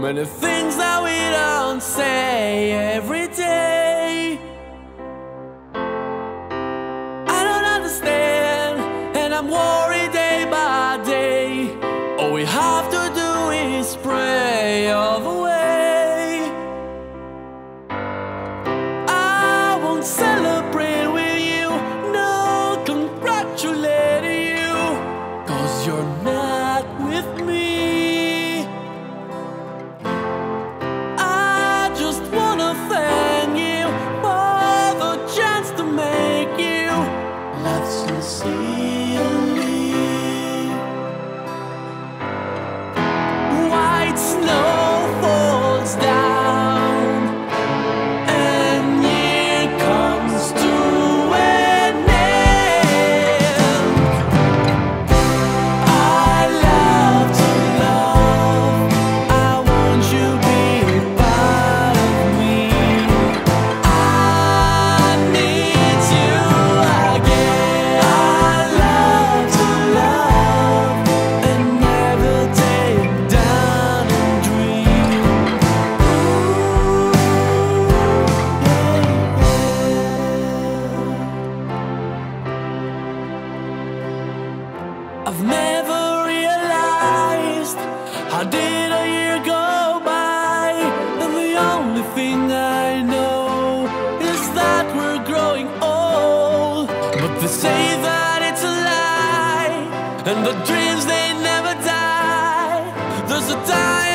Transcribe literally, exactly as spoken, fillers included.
Many things that we don't say every day. I don't understand, and I'm worried day by day. All we have to do is pray all the way. I won't celebrate with you, no congratulating you, 'cause you're not with me. Sincerely, white snow falls down, and year comes to an end. I love to love, I want you be a part of me. I need you again. I've never realized how did a year go by, and the only thing I know is that we're growing old. But they say that it's a lie, and the dreams they never die. There's a time